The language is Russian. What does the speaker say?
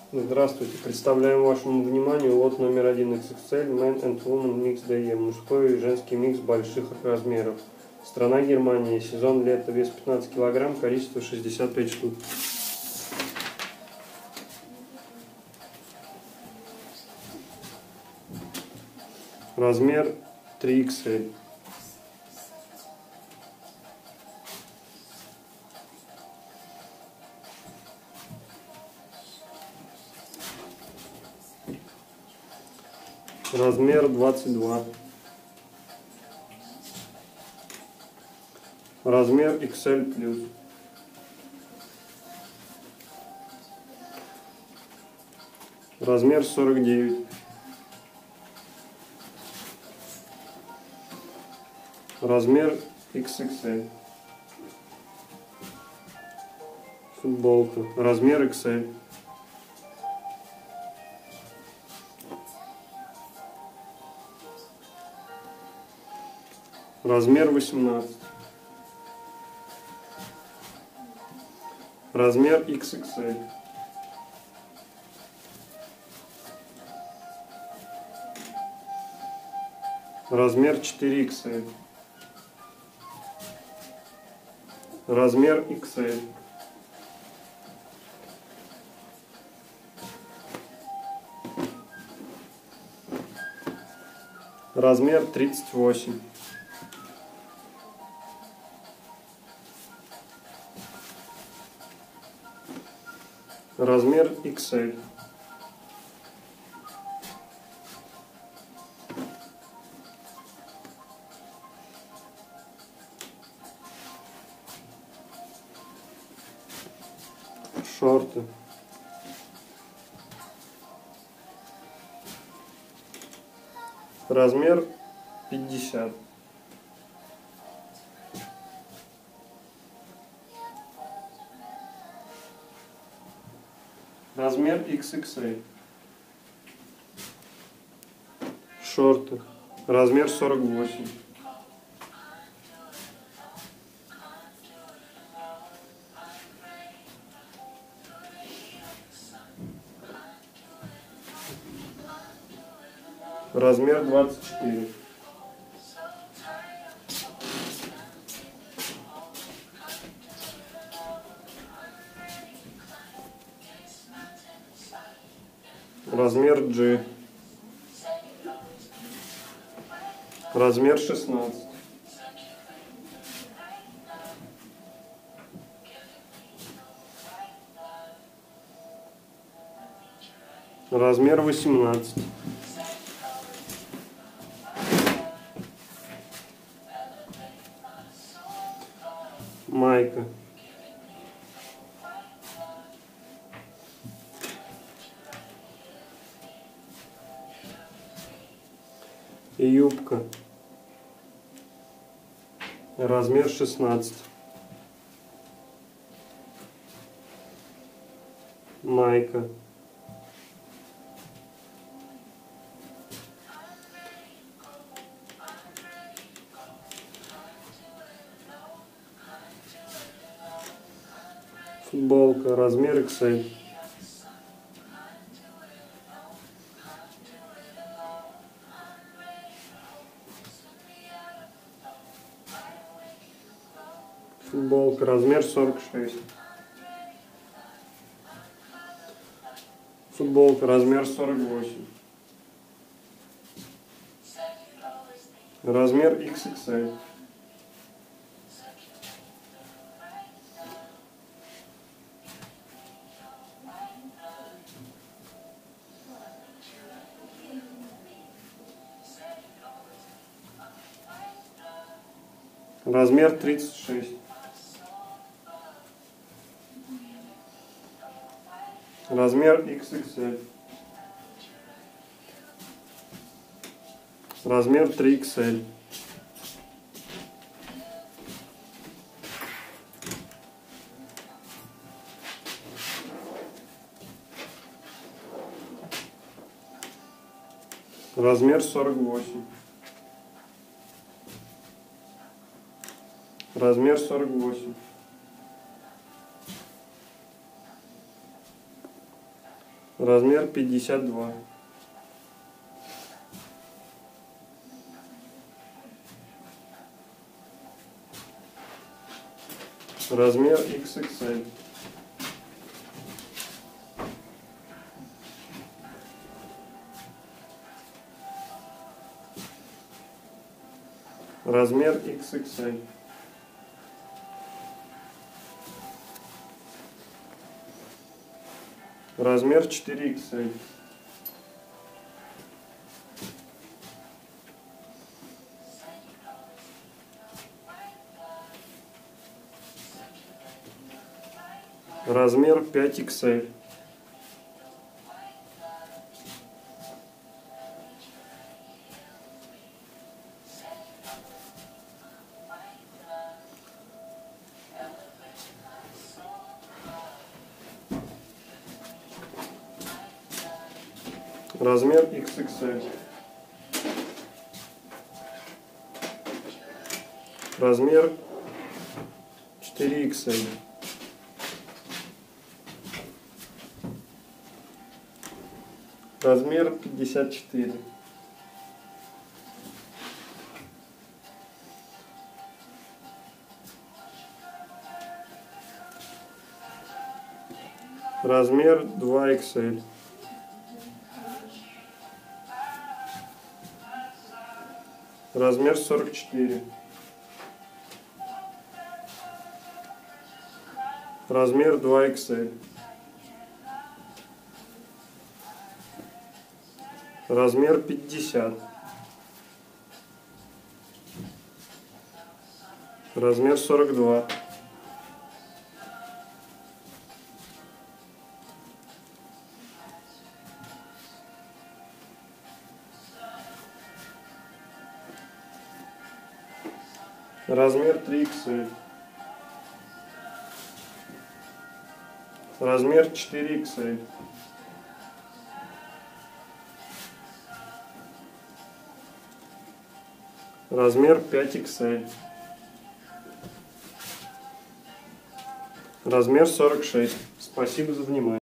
Здравствуйте, представляем вашему вниманию лот номер 1 XXL Men and Women Mix DE, мужской и женский микс больших размеров. Страна Германия, сезон лето, вес 15 кг, количество 65 штук. Размер 3XL. Размер 22. Размер XL+. Размер 49. Размер XXL. Футболка. Размер XL. Размер 18. Размер XXL. Размер 4XL. Размер XL. Размер 38. Размер XL. Шорты. Размер 50. Размер XXL. Шорты. Размер 48. Размер 24. Размер G. Размер 16. Размер 18. Майка. Юбка. Размер 16. Майка. Футболка. Размер XL. Футболка. Размер 46. Футболка. Размер 48. Размер XXL. Размер 36. Размер XXL. Размер 3XL. Размер 48. Размер 48. Размер 52. Размер XXL. Размер XXL. Размер 4XL. Размер 5XL. Размер XXL. Размер 4XL. Размер 54. Размер 2XL. Размер 44. Размер 2XL. Размер 50. Размер 42. Размер 3XL. Размер 4XL. Размер 5XL. Размер 46. Спасибо за внимание.